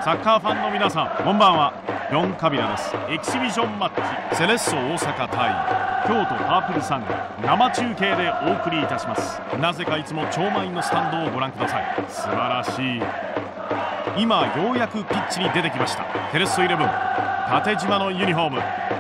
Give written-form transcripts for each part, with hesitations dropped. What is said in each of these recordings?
サッカーファンの皆さん、こんばんは。ヨン・カビラです。エキシビションマッチセレッソ大阪対京都パープルサンゴ、生中継でお送りいたします。なぜかいつも超満員のスタンドをご覧ください。素晴らしい。今ようやくピッチに出てきましたテレッソイレブン、縦縞のユニフォーム。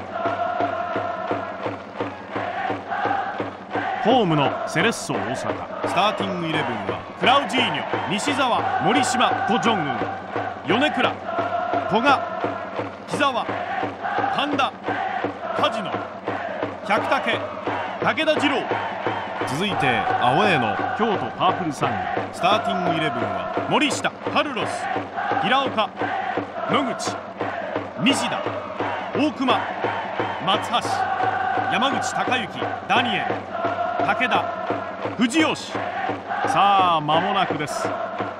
ホームのセレッソ大阪、スターティングイレブンはクラウジーニョ、西澤、森島、コ・ジョンウン、米倉、古賀、木澤、神田、梶野、百武、武田二郎。続いてアウェーの京都パープルサンゴ、スターティングイレブンは森下、カルロス、平岡、野口、西田、大熊、松橋、山口貴之、ダニエル、武田、藤吉。さあ間もなくです。さ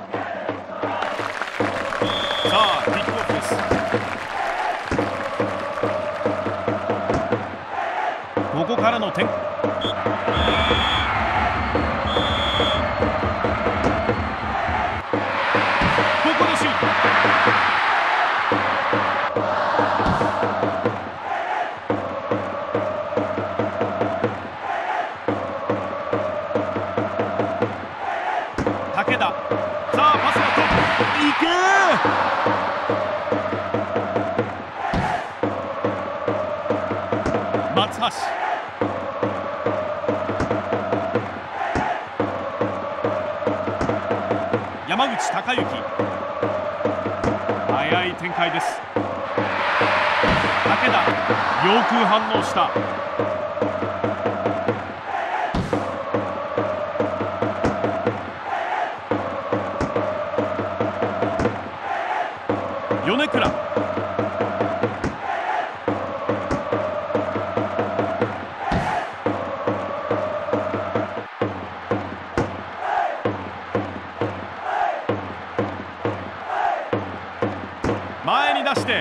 あキックオフです。ここからの展開、ここでシュート。武田、さあパスはといけー。松橋、山口貴之、速い展開です。武田、よく反応した。米倉、前に出して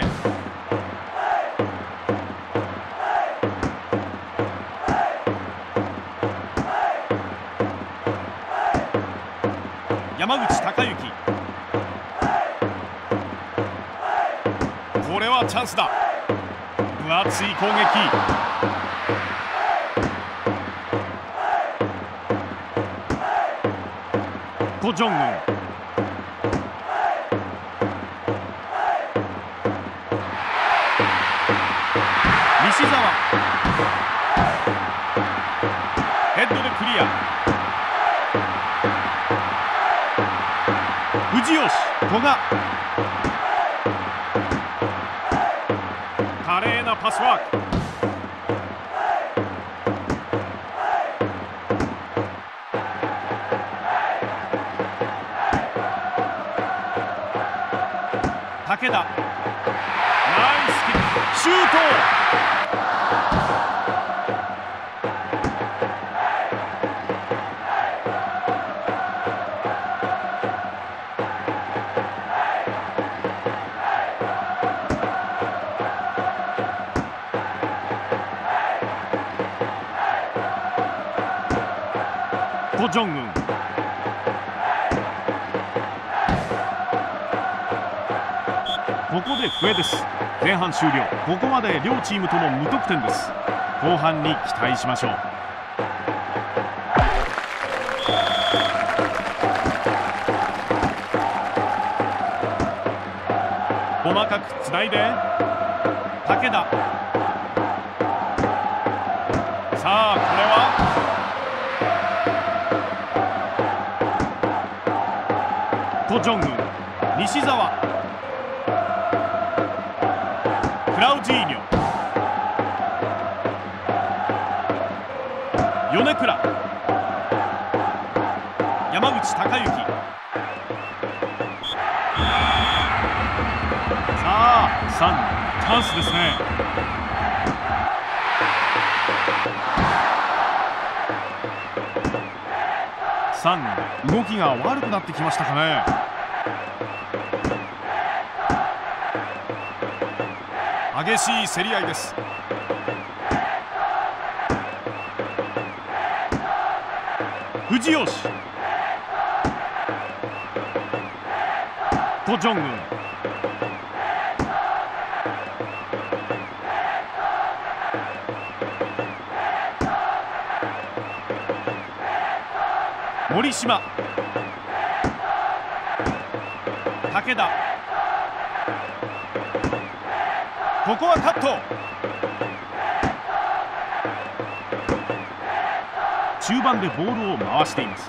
山口貴之、これはチャンスだ。分厚い攻撃。コ・ジョンウン、西澤、ヘッドでクリア。藤吉、古賀、華麗なパスワーク。武田、ナイスキック、シュート。コ・ジョンウン、ここで笛です。前半終了。ここまで両チームとも無得点です。後半に期待しましょう。細かくつないで武田、さあこれはコ・ジョンウン、西澤、クラウジーニョ、米倉、山口貴之。さあ3、チャンスですね。3、動きが悪くなってきましたかね。激しい競り合いです。藤吉、コ・ジョンウン、 森島、武田、ここはカット。中盤でボールを回しています。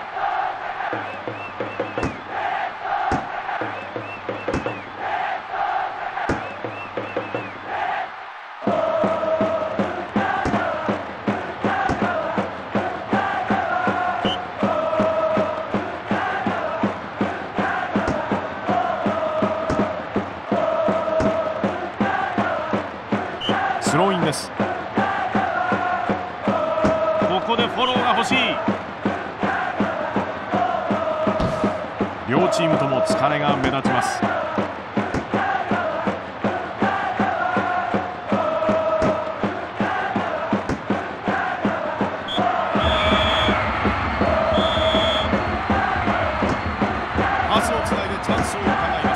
スローインです。ここでフォローが欲しい。両チームとも疲れが目立ちます。パスをつないでチャンスを伺います。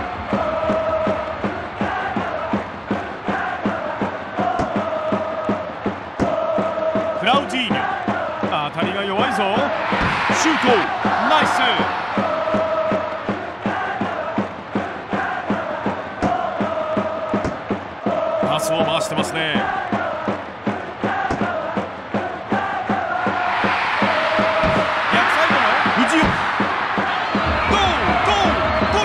クラウジーニョ、当たりが弱いぞ。シュート、ナイス。パスを回してますね。逆サイドの藤尾、ゴーゴーゴーゴーゴーゴーゴーゴーゴーゴーゴーゴーゴーゴー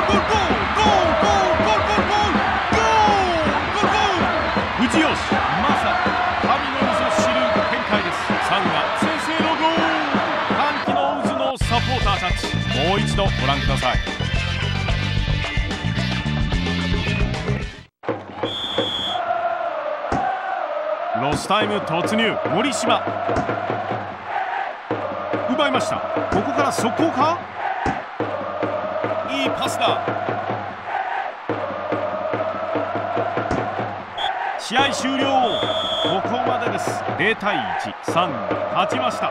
藤吉、まさ神のみぞ知る展開です。サンガ先制のゴール。歓喜の渦のサポーターたち、もう一度ご覧ください。ロスタイム突入。森島奪いました。ここから速攻か。いいパスだ。試合終了。ここまでです。0対1、3勝ちました。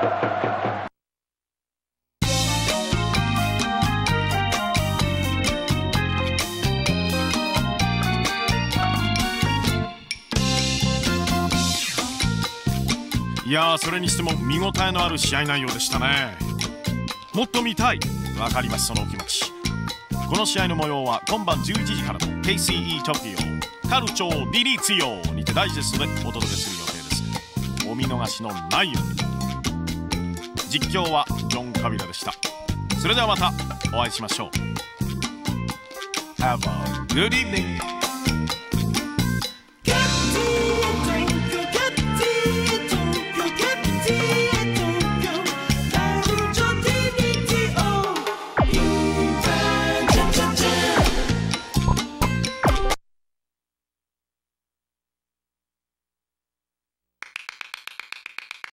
いやー、それにしても見応えのある試合内容でしたね。もっと見たい。わかります、そのお気持ち。この試合の模様は今晩11時からの KCE トキオカルチョーディリーツヨにてダイジェストでお届けする予定です。お見逃しのないように。実況はジョン・カビラでした。それではまたお会いしましょう。Have a good evening.